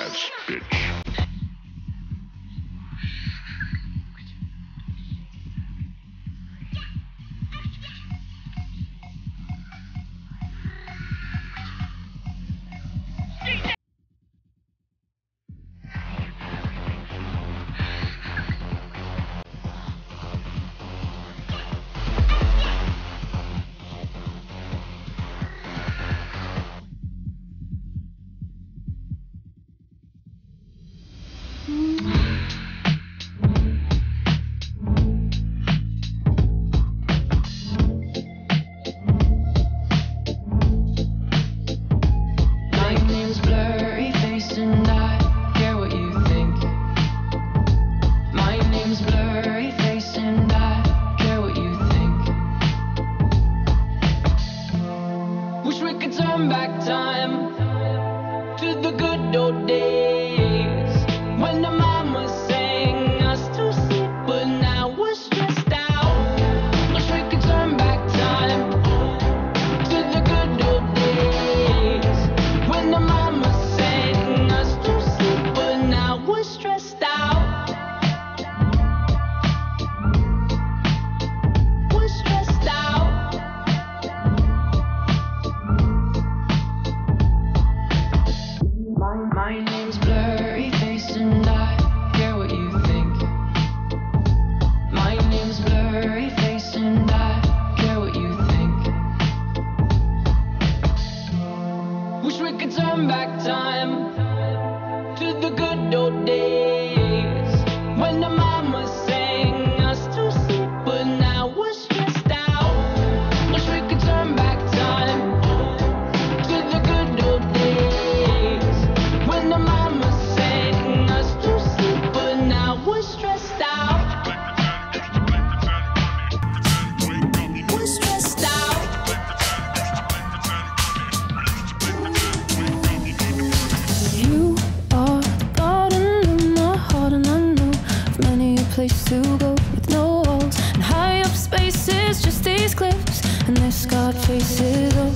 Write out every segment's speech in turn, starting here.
ass bitch. Place to go with no walls and high up spaces, just these cliffs and their scarred faces. Oh,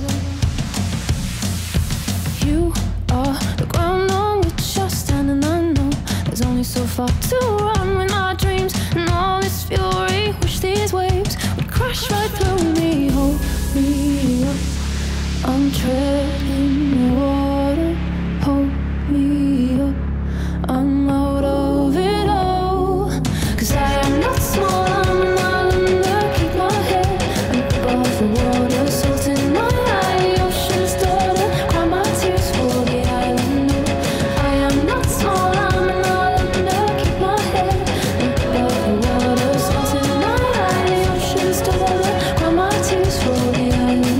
you are the ground on which I stand, and I know there's only so far to run with my dreams and all this fury. Wish these waves would crash right through me. Hold me up, I'm treading the water. Hold me up, I'm out of it all. I am not small, I'm an islander. Keep my head above the water. Salt in my eye, ocean's daughter. Cry my tears for the island. I am not small, I'm an islander. Keep my head above the water. Salt in my eye, ocean's daughter. Cry my tears for the island.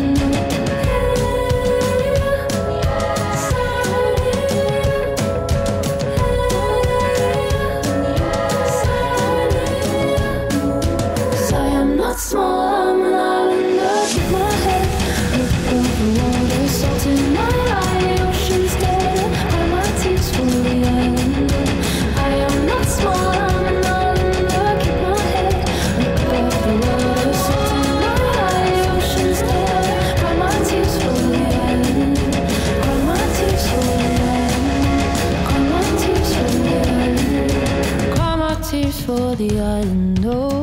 Small, I'm an islander. Keep my head above the water. Salt in my eye, ocean's daughter. Cry my tears for the island. I am not small, I'm an islander. Keep my head above the water. Salt in my eye, ocean's daughter. Cry my tears for the island. Cry my tears for the island. Cry my tears for the island. Cry my tears for the island. Oh.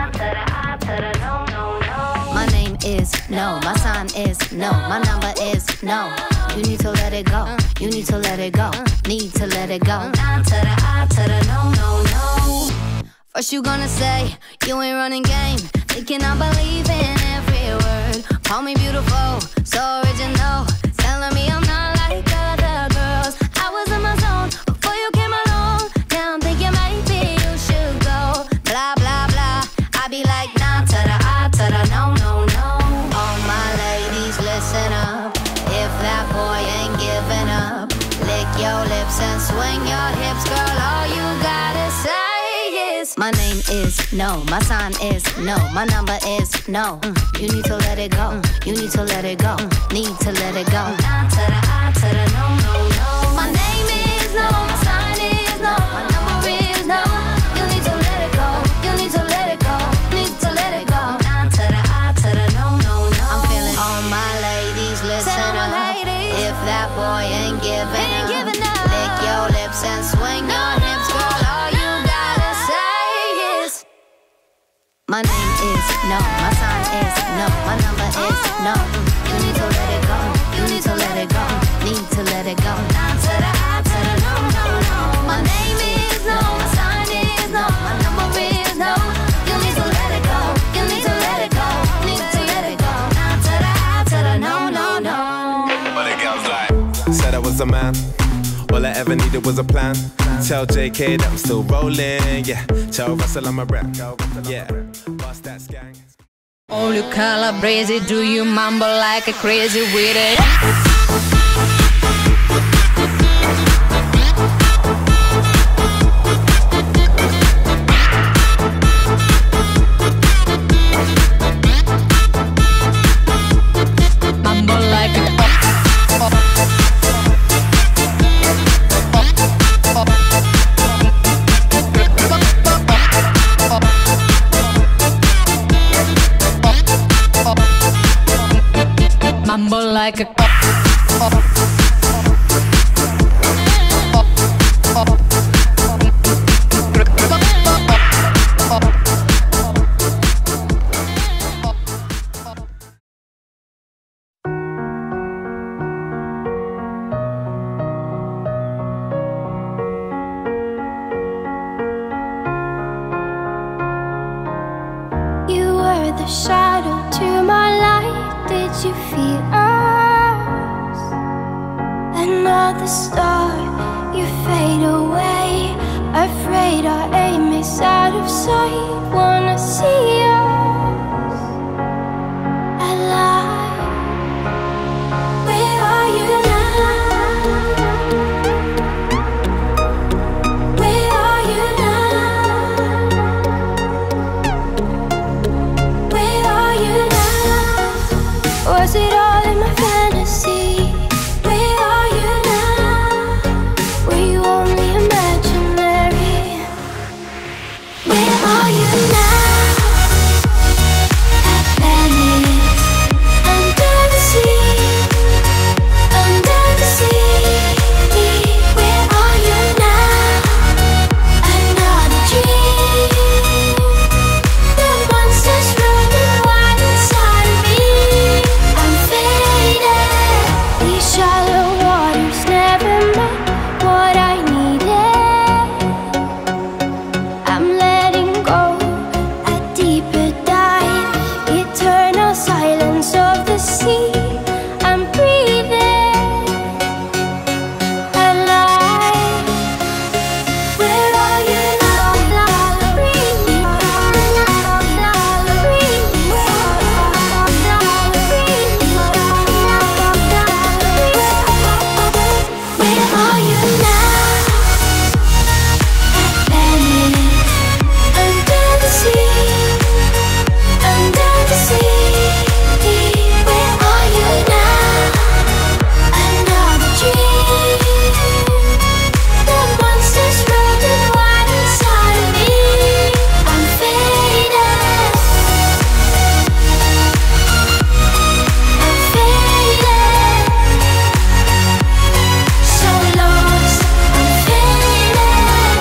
My name is no, my sign is no, my number is no. You need to let it go, you need to let it go, need to let it go. Down to the I to the no, no, no. First you gonna say you ain't running game, thinking I believe in every word. Call me beautiful, so original, telling me I'm not like other girls. I was in my zone before you came along. Now I'm thinking maybe you should go. Blah blah blah, I be like nah to the I to the no, no, no. All my ladies listen up, if that boy ain't giving up, lick your lips and swing your hips, girl. All you gotta say is my name is no, my sign is no, my number is no. You need to let it go, you need to let it go, need to let it go. Down to the I to the no, no, no. My name is no, my sign is no, my number is no. You need to let it go, you need to let it go, need to let it go. Down to the I to the no, no, no. I'm feeling all my ladies listen up, if that boy ain't giving up, lick your your lips and swing your hips, girl. All you gotta say is, my name is no, my sign is no, my number is no. You need to let it go, you need to let it go, need to let it go. Down to the I to the no, no, no. My name is no, my sign is no, my number is no. You need to let it go, you need to let it go, need to let it go. Down to the I to the no, no, no. But the girls like, said I was a man, all I ever needed was a plan. Tell JK that I'm still rolling, yeah. Tell Russell I'm a rap, yeah. Bust that gang. Oh, you calabrese, do you mumble like a crazy with it? Mumble like a mumble like a You were the shadow to my light. Did you feel us? Another star, you fade away. Afraid our aim is out of sight. Wanna see us alive. Where are you now? Where are you now? Where are you now? Was it all in my fantasy? Where are you now? Were you only imaginary? Where are you now? At Venice, under the sea, under the sea. Where are you now? Another dream. The monsters running wild inside of me. I'm faded. These shallow waters never met what I needed. I'm letting go a deeper dive. Eternal silence of the sea. I'm breathing alive. Where are you now? Where are you now? At Venice, under the sea, under the sea. Where are you now? Another dream. The monsters running wild inside of me. I'm faded. I'm faded. So lost. I'm faded.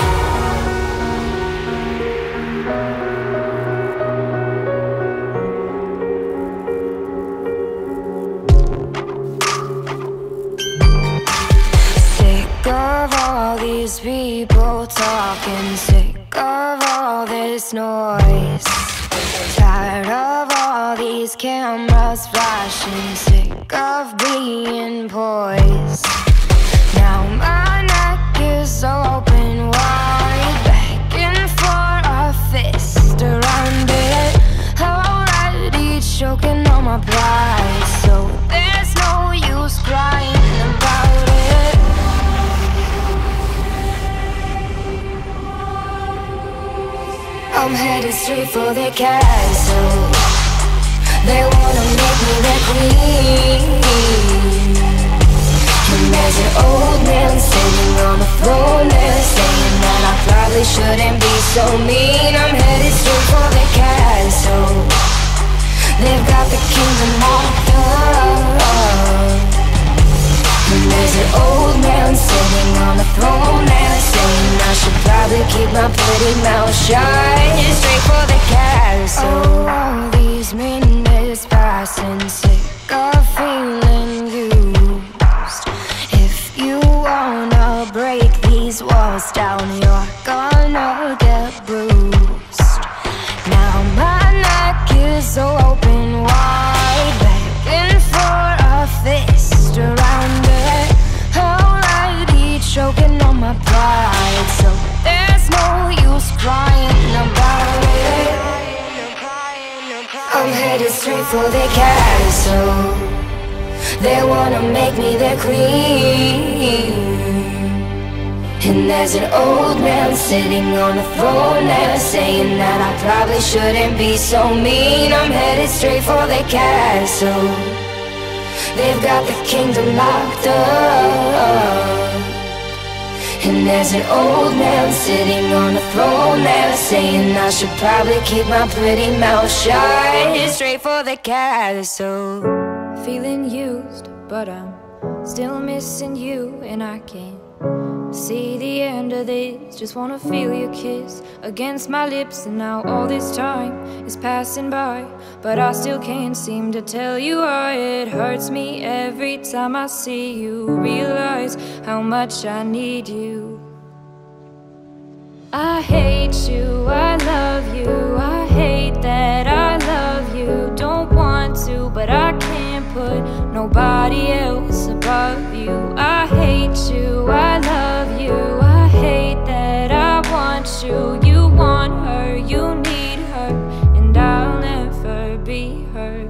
Sick of all these people talking, sick of all this noise. Tired of all these cameras flashing, sick of being poised. Now my neck is open wide, begging for a fist around it. Already choking on my pride, so there's no use crying about it. I'm headed straight for the castle. They wanna make me their queen. And there's an old man sitting on the throne there, saying that I probably shouldn't be so mean. I'm headed straight for the castle. They've got the kingdom locked up. And there's an old man man sitting on a throne and saying I should probably keep my pretty mouth shut, straight for the castle. All these minutes passing, sick of feeling used. If you wanna break these walls down, you're gonna get bruised. Now my neck is so open wide, begging for a fist around it. Already choking on my pride, so there's no use crying about it. I'm headed straight for the castle. They wanna make me their queen. And there's an old man sitting on a throne there, saying that I probably shouldn't be so mean. I'm headed straight for the castle. They've got the kingdom locked up. And there's an old man sitting on a throne there, saying I should probably keep my pretty mouth shut, straight for the castle. Feeling used, but I'm still missing you, and I can't see the end of this. Just wanna feel your kiss against my lips, and now all this time is passing by, but I still can't seem to tell you why. It hurts me every time I see you, realize how much I need you. I hate you, I love you, I hate that I love you. Don't want to, but I can't put nobody else above you. I hate you, I love you, I hate that I want you. You want her, you need her, and I'll never be her.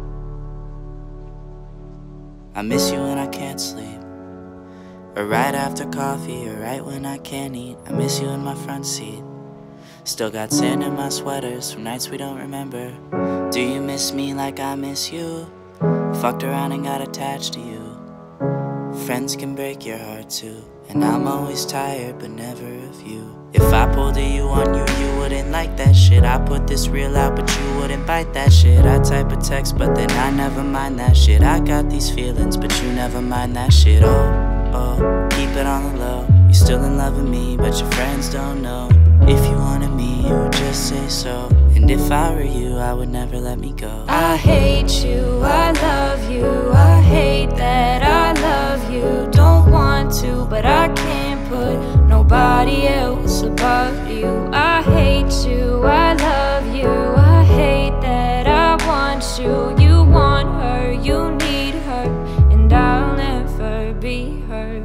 I miss you when I can't sleep, or right after coffee, or right when I can't eat. I miss you in my front seat. Still got sand in my sweaters from nights we don't remember. Do you miss me like I miss you? Fucked around and got attached to you. Friends can break your heart too, and I'm always tired but never of you. If I pulled a you on you, you wouldn't like that shit. I put this reel out but you wouldn't bite that shit. I type a text but then I never mind that shit. I got these feelings but you never mind that shit. Oh, keep it on the low. You're still in love with me but your friends don't know. If you wanted me, you would just say so. And if I were you, I would never let me go. I hate you, I love you, I hate that I love you. Don't want to, but I can't put nobody else above you. I hate you, I love you, I hate that I want you. You want her, you need her, and I'll never be her.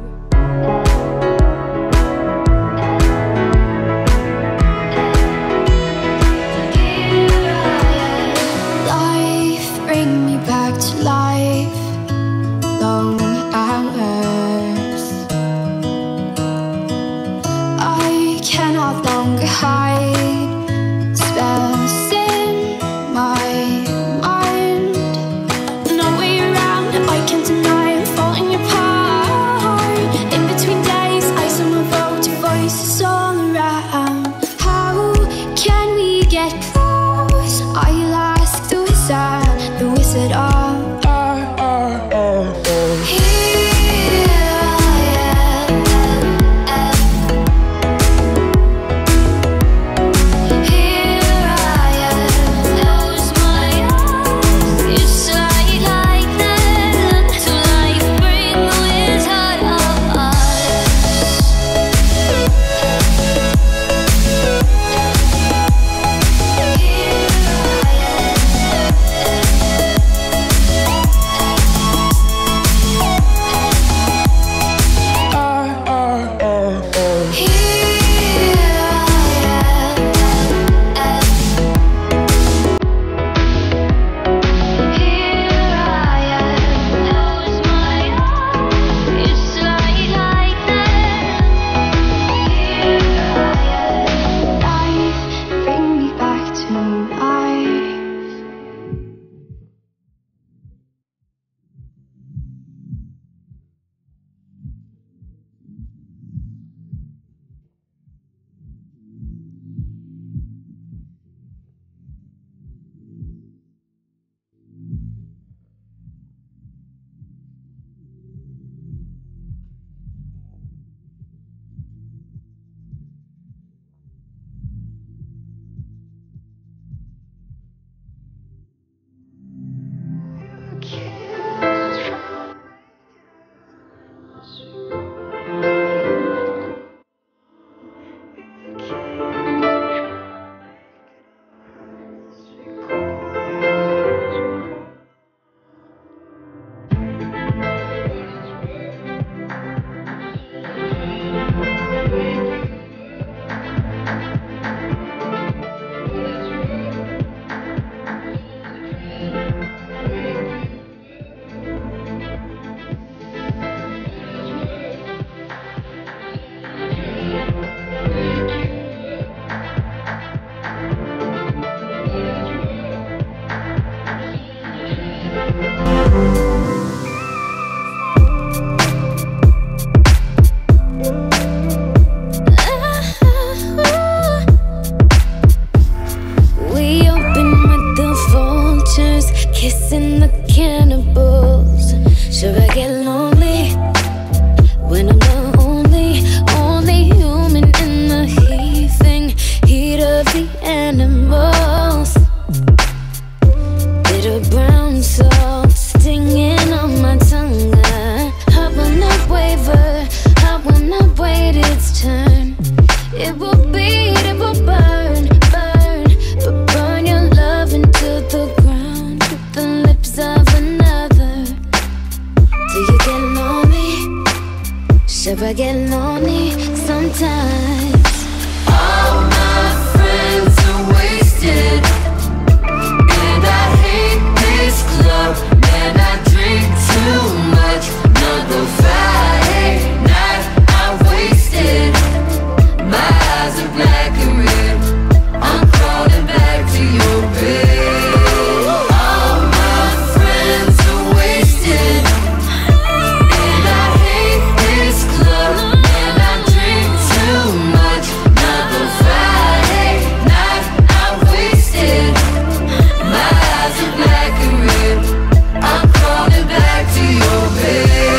favor. How when I wait its turn, it will beat, it will burn, burn, but burn your love into the ground with the lips of another. Do you get lonely? Should I get lonely sometimes? All my friends are wasted, and I hate this club. Man, I drink too much. Another Friday night I wasted. My eyes are black and red. I'm crawling back to your bed. All my friends are wasted, and I hate this club. Man, I drink too much. Another Friday night I wasted. My eyes are black and red. I'm crawling back to your bed.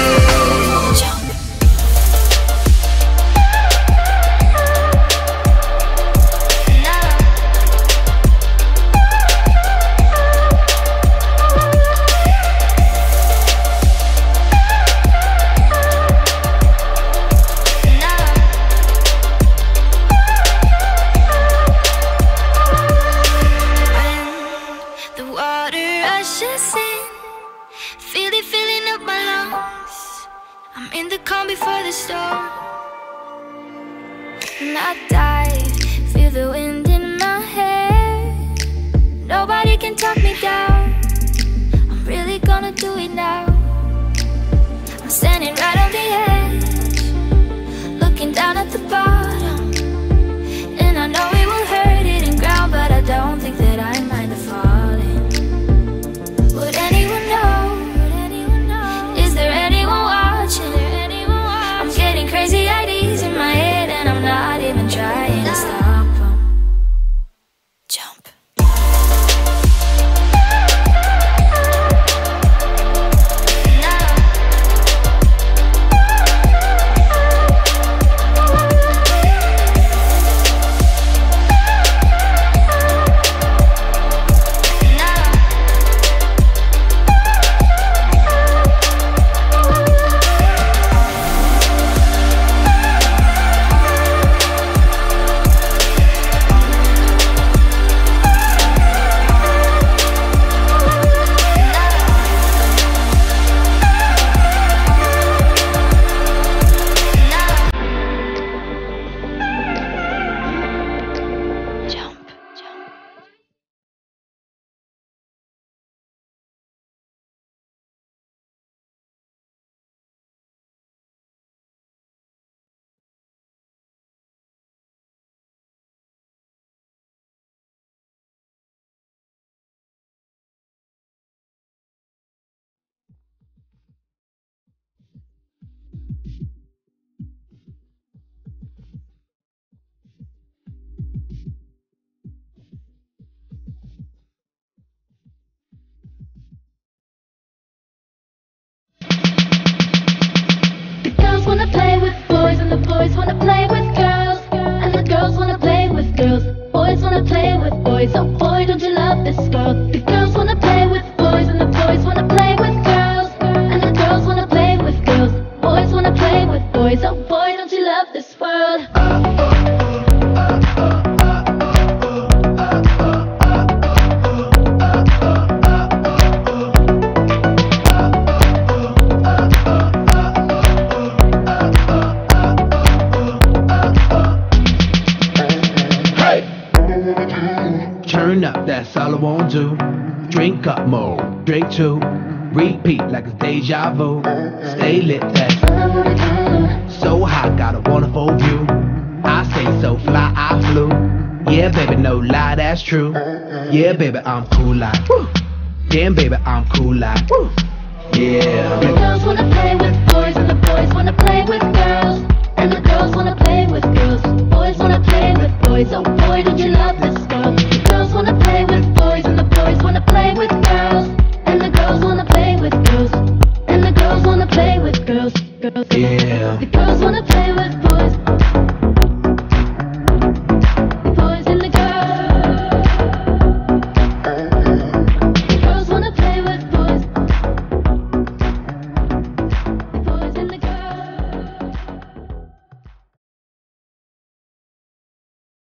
The water rushes in, feel it filling up my lungs. I'm in the calm before the storm, and I dive, feel the wind in my hair. Nobody can talk me down, I'm really gonna do it now. I'm standing right on the edge, looking down at the bottom, and I know it will hurt hitting ground, but I don't think that I mind the falling. Would anyone know? Is there anyone watching? I'm getting crazy ideas in my head, and I'm not even trying to stop them. Jump. Wanna play with boys, and the boys wanna play with girls, and the girls wanna play with girls. Boys wanna play with boys, oh boy, don't you love this world? The girls wanna play with boys, and the boys wanna play with girls, and the girls wanna play with girls. Boys wanna play with boys, oh boy, don't you love this world? Turn up, that's all I wanna do. Drink up more, drink two. Repeat like it's deja vu. Stay lit, that's so hot, got a wonderful view. I say so, fly, I flew. Yeah, baby, no lie, that's true. Yeah, baby, I'm cool like woo. Damn, baby, I'm cool like woo. Yeah. The girls wanna play with boys, and the boys wanna play with